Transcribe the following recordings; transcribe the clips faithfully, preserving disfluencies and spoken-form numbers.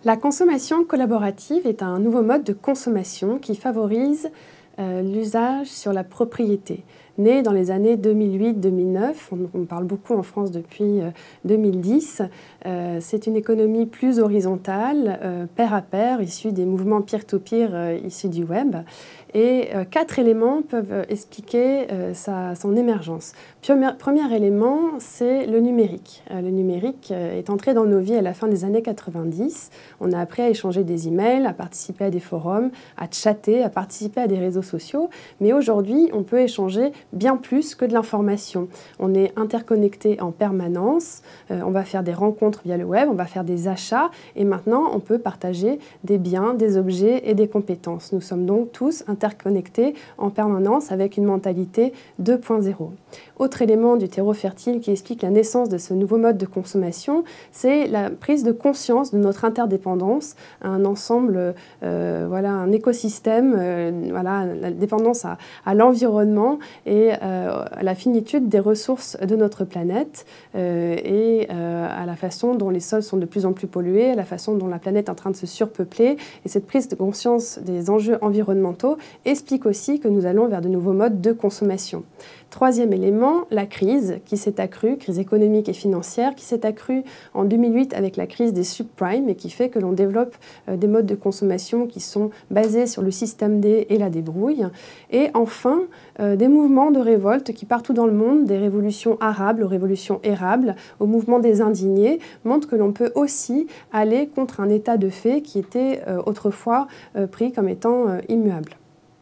La consommation collaborative est un nouveau mode de consommation qui favorise euh, l'usage sur la propriété. Né dans les années deux mille huit deux mille neuf, on, on parle beaucoup en France depuis euh, deux mille dix, euh, c'est une économie plus horizontale, euh, pair à pair, issue des mouvements peer-to-peer euh, issus du web. Et euh, quatre éléments peuvent expliquer euh, sa, son émergence. Premier, premier élément, c'est le numérique. Euh, le numérique euh, est entré dans nos vies à la fin des années quatre-vingt-dix. On a appris à échanger des emails, à participer à des forums, à chatter, à participer à des réseaux sociaux. Mais aujourd'hui, on peut échanger bien plus que de l'information. On est interconnecté en permanence, euh, on va faire des rencontres via le web, on va faire des achats et maintenant on peut partager des biens, des objets et des compétences. Nous sommes donc tous interconnectés en permanence avec une mentalité deux point zéro. Autre élément du terreau fertile qui explique la naissance de ce nouveau mode de consommation, c'est la prise de conscience de notre interdépendance, un ensemble, euh, voilà, un écosystème, euh, voilà, la dépendance à, à l'environnement et euh, à la finitude des ressources de notre planète euh, et euh, à la façon dont les sols sont de plus en plus pollués, à la façon dont la planète est en train de se surpeupler. Et cette prise de conscience des enjeux environnementaux explique aussi que nous allons vers de nouveaux modes de consommation. Troisième élément, la crise qui s'est accrue, crise économique et financière, qui s'est accrue en deux mille huit avec la crise des subprimes et qui fait que l'on développe euh, des modes de consommation qui sont basés sur le système D et la débrouille. Et enfin, euh, des mouvements de révolte qui partout dans le monde, des révolutions arabes, aux révolutions érables, au mouvement des indignés, montrent que l'on peut aussi aller contre un état de fait qui était euh, autrefois euh, pris comme étant euh, immuable.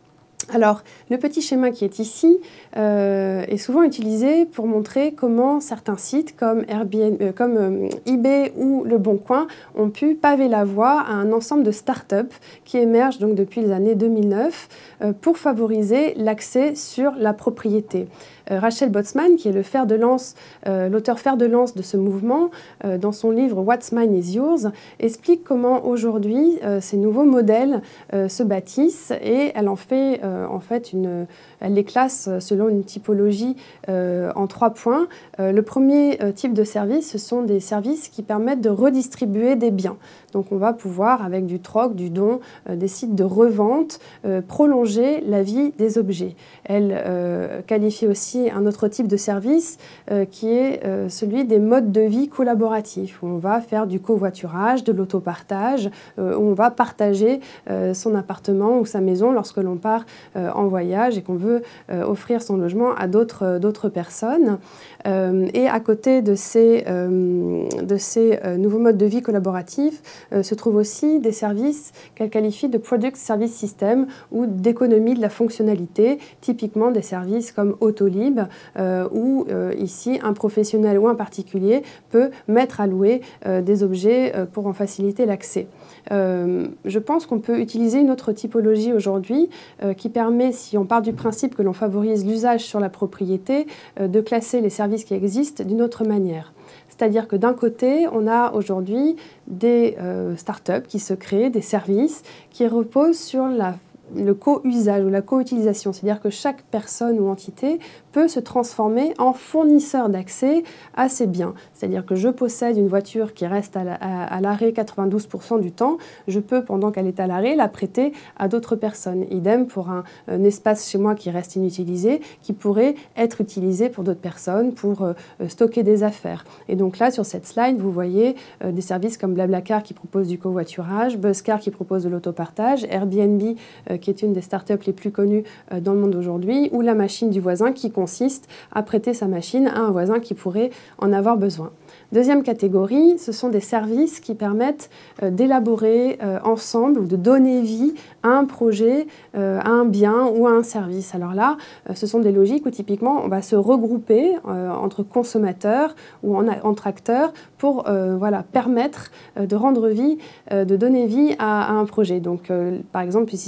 Alors, le petit schéma qui est ici euh, est souvent utilisé pour montrer comment certains sites comme, Airbnb, euh, comme euh, eBay ou Le Bon Coin ont pu paver la voie à un ensemble de start-up qui émergent donc depuis les années deux mille neuf euh, pour favoriser l'accès sur la propriété. Euh, Rachel Botsman, qui est le fer de lance, euh, l'auteur fer de lance de ce mouvement, euh, dans son livre What's Mine is Yours, explique comment aujourd'hui euh, ces nouveaux modèles euh, se bâtissent et elle en fait euh, en fait une, elle les classe selon une typologie euh, en trois points. Euh, le premier euh, type de service, ce sont des services qui permettent de redistribuer des biens. Donc on va pouvoir, avec du troc, du don, euh, des sites de revente, euh, prolonger la vie des objets. Elle euh, qualifie aussi un autre type de service euh, qui est euh, celui des modes de vie collaboratifs, où on va faire du covoiturage, de l'autopartage, euh, où on va partager euh, son appartement ou sa maison lorsque l'on part euh, en voyage et qu'on veut euh, offrir son logement à d'autres euh, d'autres personnes. Euh, et à côté de ces, euh, de ces euh, nouveaux modes de vie collaboratifs, Euh, se trouvent aussi des services qu'elle qualifie de Product Service System ou d'économie de la fonctionnalité, typiquement des services comme Autolib, euh, où euh, ici un professionnel ou un particulier peut mettre à louer euh, des objets euh, pour en faciliter l'accès. Euh, je pense qu'on peut utiliser une autre typologie aujourd'hui euh, qui permet, si on part du principe que l'on favorise l'usage sur la propriété, euh, de classer les services qui existent d'une autre manière. C'est-à-dire que d'un côté, on a aujourd'hui des euh, startups qui se créent, des services qui reposent sur la le co-usage ou la co-utilisation, c'est-à-dire que chaque personne ou entité peut se transformer en fournisseur d'accès à ces biens. C'est-à-dire que je possède une voiture qui reste à, la, à, à l'arrêt quatre-vingt-douze pour cent du temps, je peux, pendant qu'elle est à l'arrêt, la prêter à d'autres personnes. Idem pour un, un espace chez moi qui reste inutilisé, qui pourrait être utilisé pour d'autres personnes, pour euh, stocker des affaires. Et donc là, sur cette slide, vous voyez euh, des services comme Blablacar qui propose du covoiturage, Buzzcar qui propose de l'autopartage, Airbnb euh, qui est une des startups les plus connues euh, dans le monde aujourd'hui, ou la machine du voisin qui consiste à prêter sa machine à un voisin qui pourrait en avoir besoin. Deuxième catégorie, ce sont des services qui permettent euh, d'élaborer euh, ensemble ou de donner vie à un projet, euh, à un bien ou à un service. Alors là, euh, ce sont des logiques où typiquement on va se regrouper euh, entre consommateurs ou en, entre acteurs pour euh, voilà, permettre euh, de rendre vie, euh, de donner vie à, à un projet. Donc euh, par exemple le système des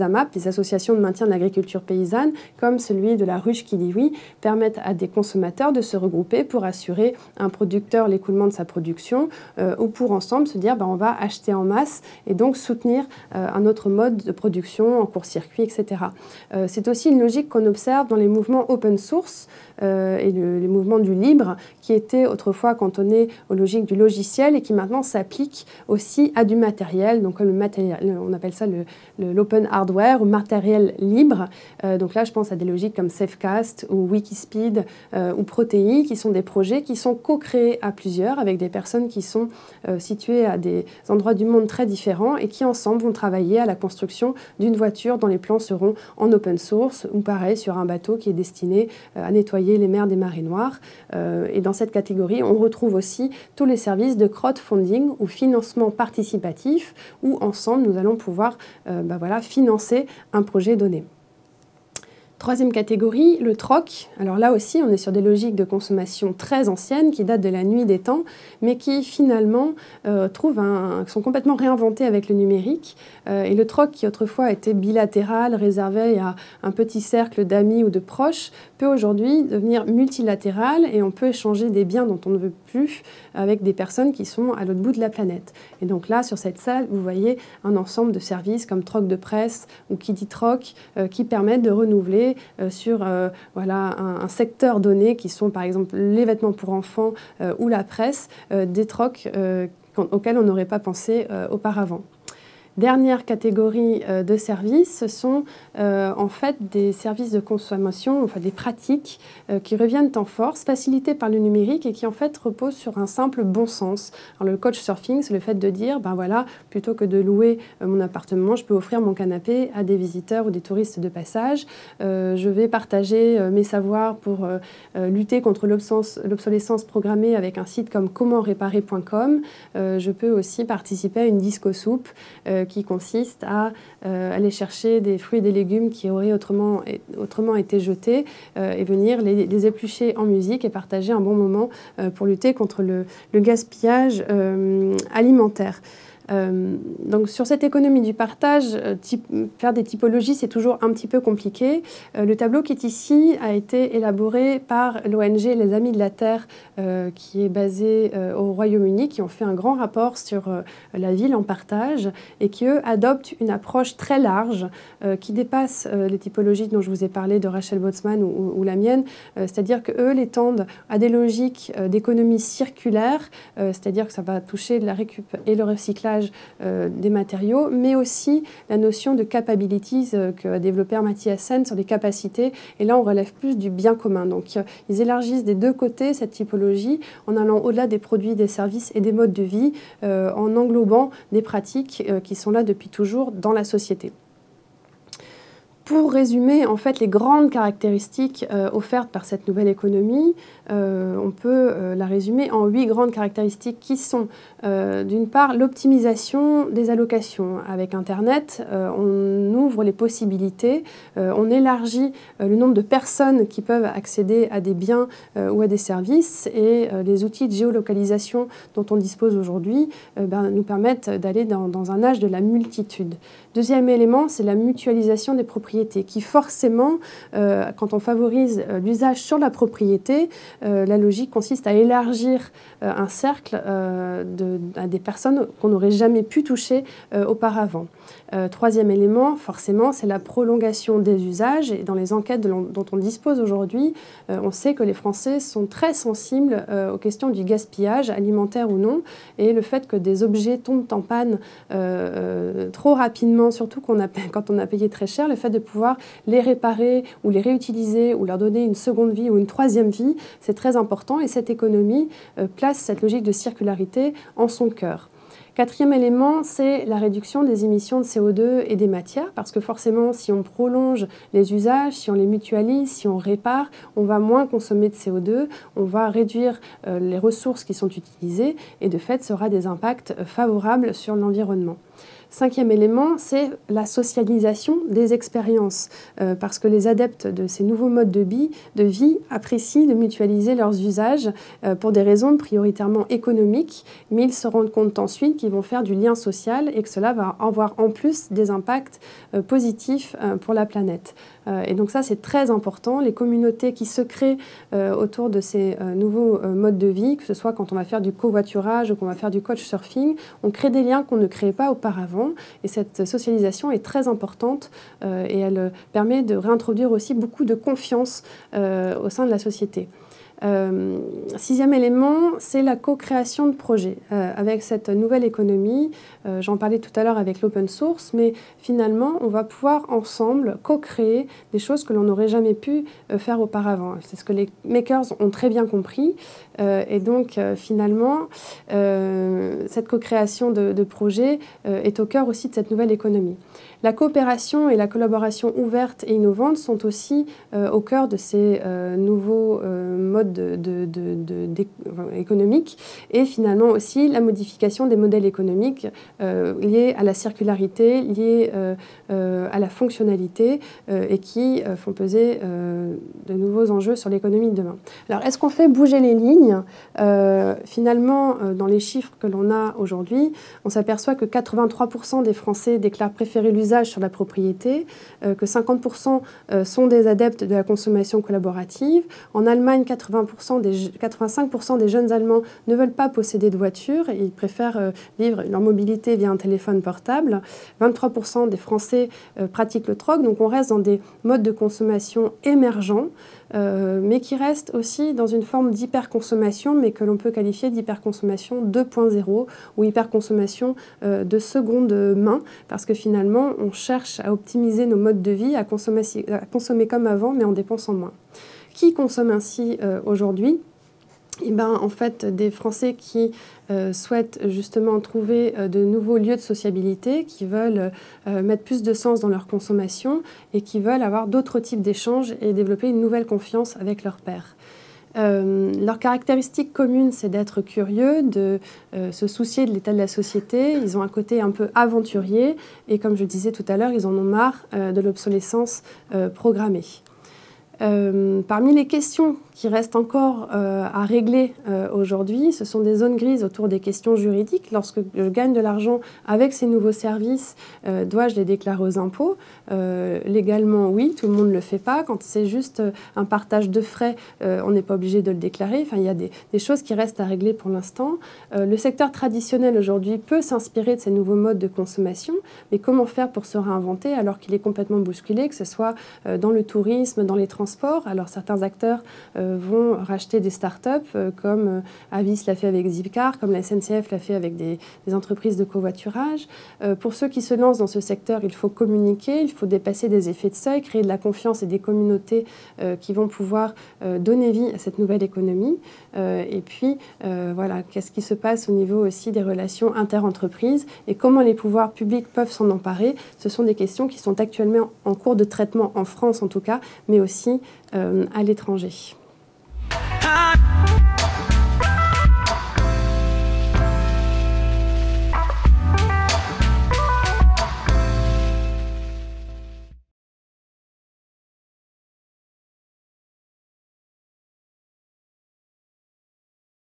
A M A P, les associations de maintien de l'agriculture paysanne, comme celui de la ruche qui dit oui, permettent à des consommateurs de se regrouper pour assurer à un producteur l'écoulement de sa production euh, ou pour ensemble se dire ben, on va acheter en masse et donc soutenir euh, un autre mode de production en court-circuit, et cetera. Euh, c'est aussi une logique qu'on observe dans les mouvements open source euh, et le, les mouvements du libre qui étaient autrefois cantonnés aux logiques du logiciel et qui maintenant s'appliquent aussi à du matériel, donc le matériel, on appelle ça l'open hardware ou matériel libre. Euh, donc là, je pense à des logiques comme Safecast ou Wikispeed euh, ou Protei, qui sont des projets qui sont co-créés à plusieurs avec des personnes qui sont euh, situées à des endroits du monde très différents et qui ensemble vont travailler à la construction d'une voiture dont les plans seront en open source ou pareil sur un bateau qui est destiné euh, à nettoyer les mers des marées noires. Euh, et dans cette catégorie, on retrouve aussi tous les services de crowdfunding ou financement participatif où ensemble nous allons pouvoir euh, ben voilà, financer un projet donné. Troisième catégorie, le troc. Alors là aussi, on est sur des logiques de consommation très anciennes qui datent de la nuit des temps, mais qui finalement euh, trouvent un, sont complètement réinventées avec le numérique. Euh, et le troc, qui autrefois était bilatéral, réservé à un petit cercle d'amis ou de proches, peut aujourd'hui devenir multilatéral et on peut échanger des biens dont on ne veut plus avec des personnes qui sont à l'autre bout de la planète. Et donc là, sur cette salle, vous voyez un ensemble de services comme Troc de presse ou qui dit Troc euh, qui permettent de renouveler Euh, sur euh, voilà, un, un secteur donné qui sont par exemple les vêtements pour enfants euh, ou la presse, euh, des trocs euh, auxquels on n'aurait pas pensé euh, auparavant. Dernière catégorie euh, de services, ce sont euh, en fait des services de consommation, enfin des pratiques euh, qui reviennent en force, facilitées par le numérique et qui en fait reposent sur un simple bon sens. Alors, le couchsurfing, c'est le fait de dire, ben voilà, plutôt que de louer euh, mon appartement, je peux offrir mon canapé à des visiteurs ou des touristes de passage. Euh, je vais partager euh, mes savoirs pour euh, euh, lutter contre l'obsolescence programmée avec un site comme comment réparer point com. Euh, je peux aussi participer à une disco soupe euh, qui consiste à euh, aller chercher des fruits et des légumes qui auraient autrement, autrement été jetés euh, et venir les, les éplucher en musique et partager un bon moment euh, pour lutter contre le, le gaspillage euh, alimentaire. Euh, donc sur cette économie du partage, euh, type, faire des typologies, c'est toujours un petit peu compliqué. Euh, le tableau qui est ici a été élaboré par l'O N G Les Amis de la Terre, euh, qui est basée euh, au Royaume-Uni, qui ont fait un grand rapport sur euh, la ville en partage et qui, eux, adoptent une approche très large euh, qui dépasse euh, les typologies dont je vous ai parlé de Rachel Botsman ou, ou, ou la mienne, euh, c'est-à-dire qu'eux les tendent à des logiques euh, d'économie circulaire, euh, c'est-à-dire que ça va toucher la récup et le recyclage Euh, des matériaux, mais aussi la notion de capabilities euh, qu'a développé Mathias Sen sur les capacités. Et là, on relève plus du bien commun. Donc, euh, ils élargissent des deux côtés cette typologie en allant au-delà des produits, des services et des modes de vie, euh, en englobant des pratiques euh, qui sont là depuis toujours dans la société. Pour résumer en fait les grandes caractéristiques euh, offertes par cette nouvelle économie, euh, on peut euh, la résumer en huit grandes caractéristiques qui sont euh, d'une part l'optimisation des allocations. Avec Internet, euh, on ouvre les possibilités, euh, on élargit euh, le nombre de personnes qui peuvent accéder à des biens euh, ou à des services et euh, les outils de géolocalisation dont on dispose aujourd'hui euh, ben, nous permettent d'aller dans, dans un âge de la multitude. Deuxième élément, c'est la mutualisation des propriétés qui forcément, euh, quand on favorise euh, l'usage sur la propriété, euh, la logique consiste à élargir euh, un cercle euh, de, à des personnes qu'on n'aurait jamais pu toucher euh, auparavant. Euh, troisième élément, forcément, c'est la prolongation des usages. Et dans les enquêtes de dont on dispose aujourd'hui, euh, on sait que les Français sont très sensibles euh, aux questions du gaspillage, alimentaire ou non, et le fait que des objets tombent en panne euh, euh, trop rapidement, surtout qu'on a, quand on a payé très cher, le fait de pouvoir les réparer ou les réutiliser ou leur donner une seconde vie ou une troisième vie, c'est très important et cette économie euh, place cette logique de circularité en son cœur. Quatrième élément, c'est la réduction des émissions de C O deux et des matières, parce que forcément, si on prolonge les usages, si on les mutualise, si on répare, on va moins consommer de C O deux, on va réduire euh, les ressources qui sont utilisées et de fait, ça aura des impacts favorables sur l'environnement. Cinquième élément, c'est la socialisation des expériences, euh, parce que les adeptes de ces nouveaux modes de vie, de vie apprécient de mutualiser leurs usages euh, pour des raisons prioritairement économiques, mais ils se rendent compte ensuite qu'ils vont faire du lien social et que cela va avoir en plus des impacts euh, positifs euh, pour la planète. Euh, et donc ça, c'est très important. Les communautés qui se créent euh, autour de ces euh, nouveaux euh, modes de vie, que ce soit quand on va faire du covoiturage ou qu'on va faire du couchsurfing, on crée des liens qu'on ne créait pas auparavant. Et cette socialisation est très importante euh, et elle permet de réintroduire aussi beaucoup de confiance euh, au sein de la société. Euh, sixième élément, c'est la co-création de projets. Euh, avec cette nouvelle économie, euh, j'en parlais tout à l'heure avec l'open source, mais finalement, on va pouvoir ensemble co-créer des choses que l'on n'aurait jamais pu euh, faire auparavant. C'est ce que les makers ont très bien compris. Euh, et donc, euh, finalement, euh, cette co-création de, de projets euh, est au cœur aussi de cette nouvelle économie. La coopération et la collaboration ouverte et innovante sont aussi euh, au cœur de ces euh, nouveaux euh, modes de, de, de, de, de, enfin, économiques et finalement aussi la modification des modèles économiques euh, liés à la circularité, liés euh, euh, à la fonctionnalité euh, et qui euh, font peser euh, de nouveaux enjeux sur l'économie de demain. Alors, est-ce qu'on fait bouger les lignes ? euh, Finalement, euh, dans les chiffres que l'on a aujourd'hui, on s'aperçoit que quatre-vingt-trois pour cent des Français déclarent préférer l'usage sur la propriété, euh, que cinquante pour cent euh, sont des adeptes de la consommation collaborative. En Allemagne, quatre-vingts pour cent des, quatre-vingt-cinq pour cent des jeunes Allemands ne veulent pas posséder de voiture. Ils préfèrent euh, vivre leur mobilité via un téléphone portable. vingt-trois pour cent des Français euh, pratiquent le troc. Donc on reste dans des modes de consommation émergents, euh, mais qui restent aussi dans une forme d'hyperconsommation, mais que l'on peut qualifier d'hyperconsommation deux point zéro ou hyperconsommation euh, de seconde main, parce que finalement, on cherche à optimiser nos modes de vie, à consommer, à consommer comme avant, mais en dépensant moins. Qui consomme ainsi euh, aujourd'hui ? Eh ben, en fait, des Français qui euh, souhaitent justement trouver euh, de nouveaux lieux de sociabilité, qui veulent euh, mettre plus de sens dans leur consommation et qui veulent avoir d'autres types d'échanges et développer une nouvelle confiance avec leurs pairs. Euh, leur caractéristique commune, c'est d'être curieux, de euh, se soucier de l'état de la société. Ils ont un côté un peu aventurier et, comme je disais tout à l'heure, ils en ont marre euh, de l'obsolescence euh, programmée. Euh, parmi les questions qui restent encore euh, à régler euh, aujourd'hui, ce sont des zones grises autour des questions juridiques. Lorsque je gagne de l'argent avec ces nouveaux services, euh, dois-je les déclarer aux impôts ? euh, Légalement, oui, tout le monde ne le fait pas. Quand c'est juste un partage de frais, euh, on n'est pas obligé de le déclarer. Enfin, il y a des, des choses qui restent à régler pour l'instant. Euh, le secteur traditionnel aujourd'hui peut s'inspirer de ces nouveaux modes de consommation, mais comment faire pour se réinventer alors qu'il est complètement bousculé, que ce soit euh, dans le tourisme, dans les transports. Alors certains acteurs euh, vont racheter des startups euh, comme euh, Avis l'a fait avec Zipcar, comme la S N C F l'a fait avec des, des entreprises de covoiturage. Euh, pour ceux qui se lancent dans ce secteur, il faut communiquer, il faut dépasser des effets de seuil, créer de la confiance et des communautés euh, qui vont pouvoir euh, donner vie à cette nouvelle économie. Euh, et puis euh, voilà, qu'est-ce qui se passe au niveau aussi des relations inter-entreprises et comment les pouvoirs publics peuvent s'en emparer. Ce sont des questions qui sont actuellement en cours de traitement en France en tout cas, mais aussi Euh, à l'étranger.